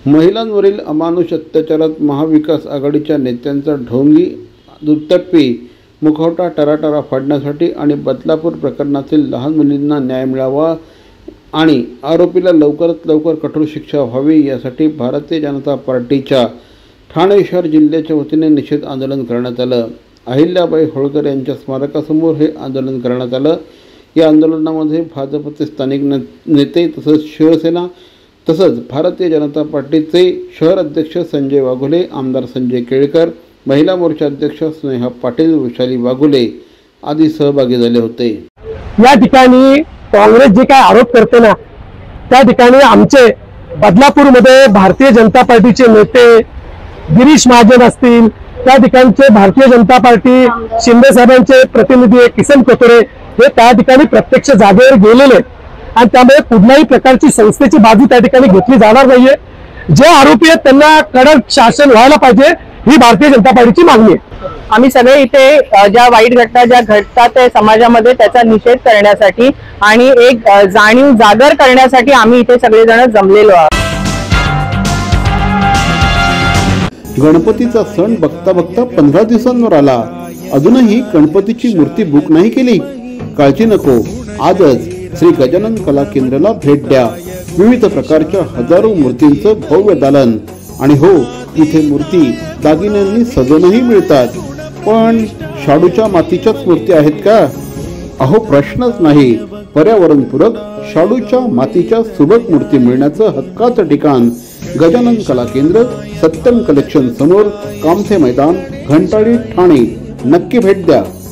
महिलांवरील अमानुष अत्याचारात महाविकास आघाडीच्या नेत्यांचा ढोंगी दुटप्पी मुखवटा टराटरा फाडण्यासाठी आणि बदलापूर प्रकरणातील लहान मुलींना न्याय मिळावा आणि आरोपीला लवकरात लवकर कठोर शिक्षा व्हावी यासाठी भारतीय जनता पार्टीच्या ठाणे शहर जिल्ह्याच्या वतीने निषेध आंदोलन करण्यात आलं। अहिल्याबाई होळकर यांच्या स्मारकासमोर हे आंदोलन करण्यात आलं। या आंदोलनामध्ये भाजपचे स्थानिक नेते तसंच शिवसेना तसंच भारतीय जनता पार्टीचे शहर अध्यक्ष संजय वाघोले, आमदार संजय केळकर, महिला मोर्चा अध्यक्ष स्नेहा पाटील, वैशाली वाघोले आदी सहभागी झाले होते। या ठिकाणी काँग्रेस जे काय आरोप करते ना, त्या ठिकाणी आमचे बदलापूरमध्ये भारतीय जनता पार्टीचे नेते गिरीश महाजन असतील, त्या ठिकाणचे भारतीय जनता पार्टी शिंदे साहेबांचे प्रतिनिधी किसन कटोरे हे त्या ठिकाणी प्रत्यक्ष जागेवर गेलेले आणि त्यामुळे कुठल्याही प्रकारची संस्थेची बाजू त्या ठिकाणी घेतली जाणार नाहीये। जे आरोपी आहेत त्यांना कडक शासन व्हायला पाहिजे ही भारतीय जनता पार्टीची मागणी आहे। आम्ही सगळे इथे ज्या वाईट घटना ज्या घडतात समाजामध्ये त्याचा निषेध करण्यासाठी आणि एक जाणीव जागर करण्यासाठी आम्ही इथे सगळेजण जमलेलो आहोत। गणपतीचा सण बघता बघता 15 दिवसांवर आला, अजूनही गणपतीची मूर्ती बुक नाही केली? काळजी नको, आजच श्री गजानन कला केंद्राला भेट द्या। विविध प्रकारच्या हजारो मूर्तींचं भव्य दालन आणि हो, इथे मूर्ती दागिन्यांनी सजवूनही मिळतात। पण शाडूच्या मातीच्याच मूर्ती आहेत का? अहो प्रश्नच नाही। पर्यावरणपूरक शाडूच्या मातीच्या सुबक मूर्ती मिळण्याचं हक्काचं ठिकाण गजानन कला केंद्र, सत्यम कलेक्शन समोर, कामथे मैदान, घंटाळी, ठाणे। नक्की भेट द्या।